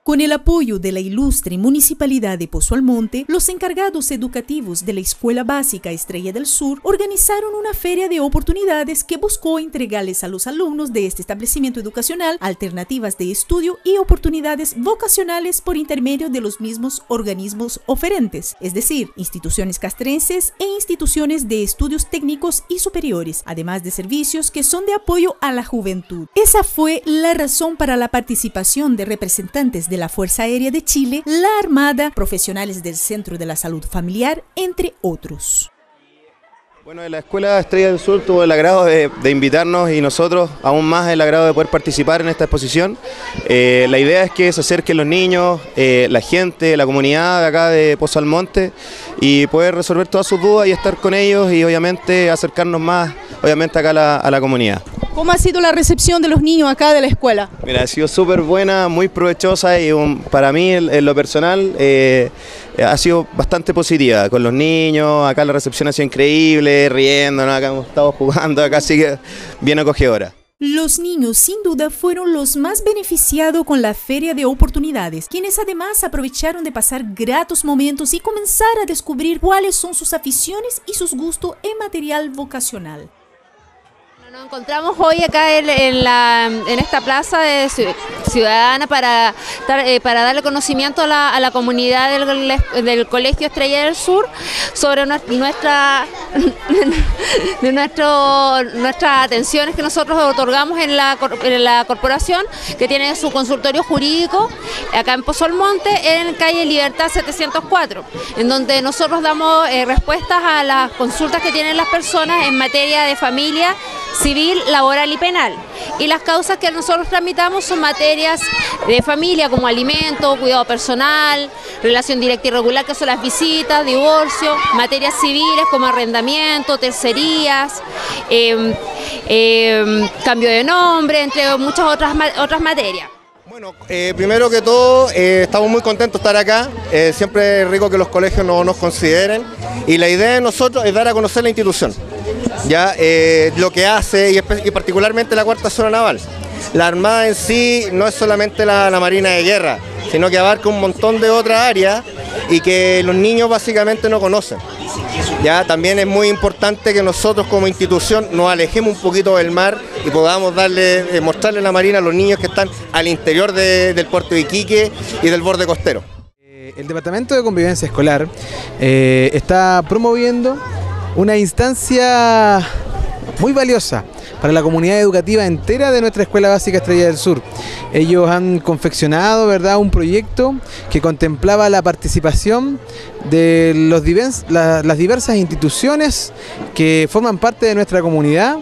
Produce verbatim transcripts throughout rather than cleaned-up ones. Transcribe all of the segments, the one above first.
Con el apoyo de la ilustre Municipalidad de Pozo Almonte, los encargados educativos de la Escuela Básica Estrella del Sur organizaron una feria de oportunidades que buscó entregarles a los alumnos de este establecimiento educacional alternativas de estudio y oportunidades vocacionales por intermedio de los mismos organismos oferentes, es decir, instituciones castrenses e instituciones de estudios técnicos y superiores, además de servicios que son de apoyo a la juventud. Esa fue la razón para la participación de representantes de la Fuerza Aérea de Chile, la Armada, profesionales del Centro de la Salud Familiar, entre otros. Bueno, la Escuela Estrella del Sur tuvo el agrado de, de invitarnos y nosotros aún más el agrado de poder participar en esta exposición. Eh, la idea es que se acerquen los niños, eh, la gente, la comunidad de acá de Pozo Almonte y poder resolver todas sus dudas y estar con ellos y obviamente acercarnos más obviamente acá a la, a la comunidad. ¿Cómo ha sido la recepción de los niños acá de la escuela? Mira, ha sido súper buena, muy provechosa y un, para mí en, en lo personal eh, ha sido bastante positiva con los niños. Acá la recepción ha sido increíble, riendo, ¿no? Acá hemos estado jugando, acá sigue bien acogedora. Los niños sin duda fueron los más beneficiados con la Feria de Oportunidades, quienes además aprovecharon de pasar gratos momentos y comenzar a descubrir cuáles son sus aficiones y sus gustos en material vocacional. Nos encontramos hoy acá en, en, la, en esta plaza de ciudadana para, eh, para darle conocimiento a la, a la comunidad del, del Colegio Estrella del Sur sobre nuestra, de nuestro, nuestras atenciones que nosotros otorgamos en la, en la corporación, que tiene su consultorio jurídico acá en Pozo Almonte, en calle Libertad setecientos cuatro, en donde nosotros damos eh, respuestas a las consultas que tienen las personas en materia de familia, civil, laboral y penal. Y las causas que nosotros tramitamos son materias de familia como alimento, cuidado personal, relación directa y regular que son las visitas, divorcio, materias civiles como arrendamiento, tercerías, eh, eh, cambio de nombre, entre muchas otras, otras materias. Bueno, eh, primero que todo, eh, estamos muy contentos de estar acá, eh, siempre es rico que los colegios no, nos consideren y la idea de nosotros es dar a conocer la institución, ya eh, lo que hace y, y particularmente la Cuarta Zona Naval. La Armada en sí no es solamente la, la Marina de Guerra, sino que abarca un montón de otras áreas y que los niños básicamente no conocen. Ya también es muy importante que nosotros como institución nos alejemos un poquito del mar y podamos darle, eh, mostrarle la Marina a los niños que están al interior de, del puerto de Iquique y del borde costero. El Departamento de Convivencia Escolar eh, está promoviendo una instancia muy valiosa para la comunidad educativa entera de nuestra Escuela Básica Estrella del Sur. Ellos han confeccionado, ¿verdad?, un proyecto que contemplaba la participación de los divers, la, las diversas instituciones que forman parte de nuestra comunidad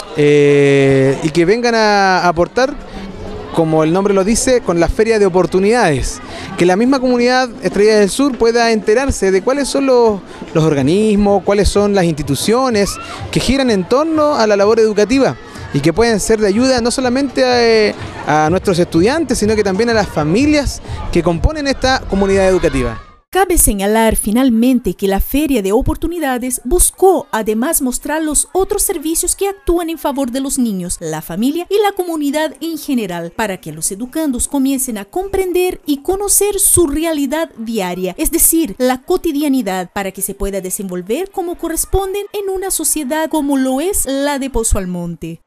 eh, y que vengan a aportar, como el nombre lo dice, con la Feria de Oportunidades, que la misma comunidad Estrella del Sur pueda enterarse de cuáles son los, los organismos, cuáles son las instituciones que giran en torno a la labor educativa y que pueden ser de ayuda no solamente a, a nuestros estudiantes, sino que también a las familias que componen esta comunidad educativa. Cabe señalar finalmente que la Feria de Oportunidades buscó además mostrar los otros servicios que actúan en favor de los niños, la familia y la comunidad en general, para que los educandos comiencen a comprender y conocer su realidad diaria, es decir, la cotidianidad, para que se pueda desenvolver como corresponden en una sociedad como lo es la de Pozo Almonte.